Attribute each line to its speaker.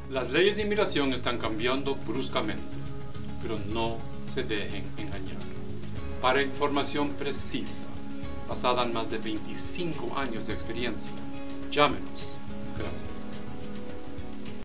Speaker 1: Las leyes de inmigración están cambiando bruscamente, pero no se dejen engañar. Para información precisa, basada en más de 25 años de experiencia, llámenos. Gracias.